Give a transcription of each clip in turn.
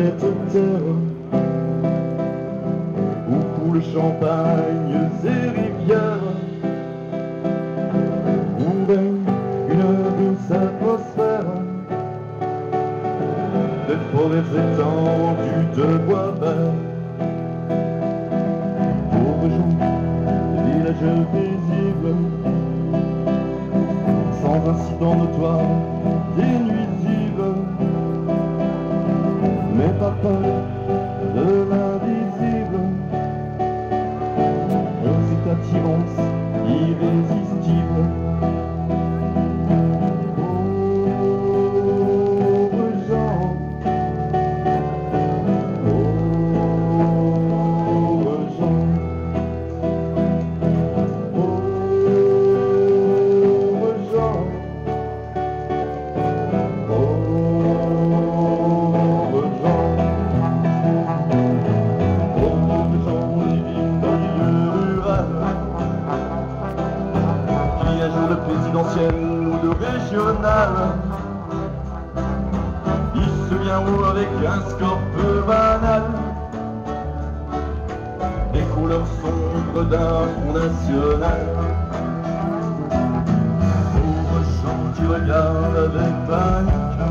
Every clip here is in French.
cette terre où coulent champagnes et rivières, où règne une douce atmosphère, des forêts étendues de bois vert. Pauvres gens, des villages paisibles, sans incident notoire des nuisibles, mais pas peur de l'invisible, aux cette attirance irrésistible. Pauvres gens, pauvres gens, pauvres gens, pauvres gens, pauvres gens qui vivent dans le milieu rural, qui un jour de présidentiel ou de régional, il se vient haut avec un score peu banal, les couleurs sombres d'un front national. Pauvres gens qui regardent avec panique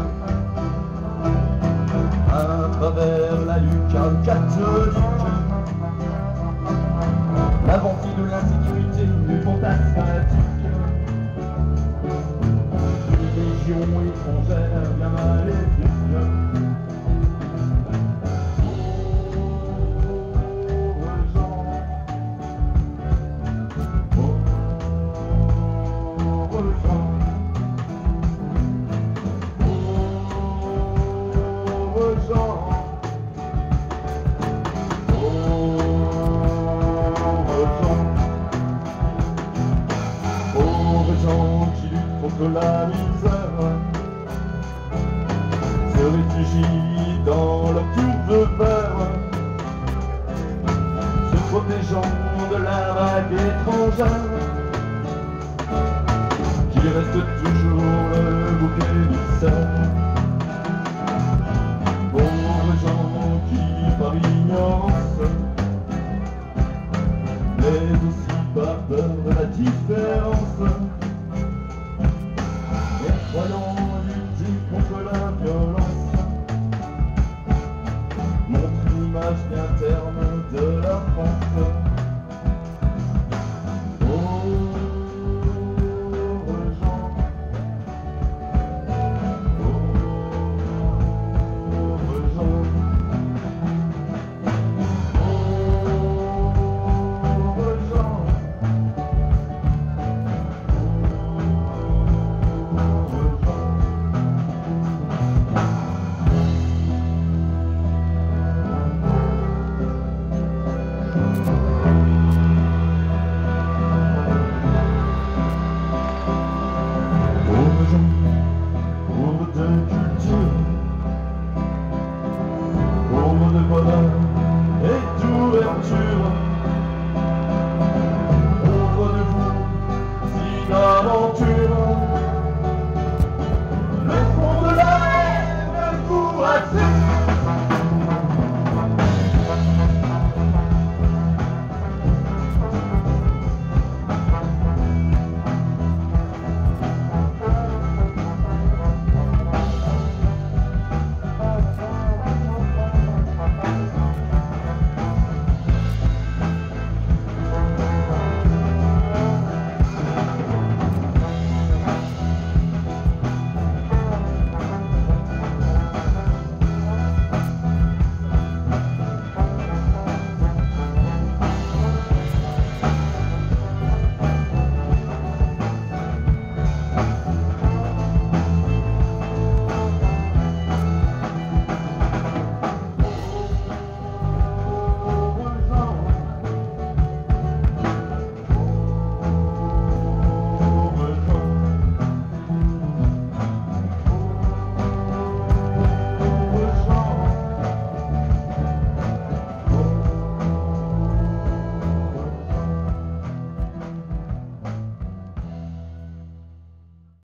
à travers la lucarne catholique, la ventilée de l'insécurité du fantasmatique, une légion étrangère bien maléfique. Pauvres gens, pauvres gens, pauvres gens, pauvres gens qui luttent contre la misère, se réfugient dans leur tour de verre, se protégeant de la vague étrangère, qui reste toujours le bouc émissaire. Pauvres gens qui par ignorance, mais aussi par peur de la différence, et croyant lutter contre la violence, montrent l'image bien terne de la France.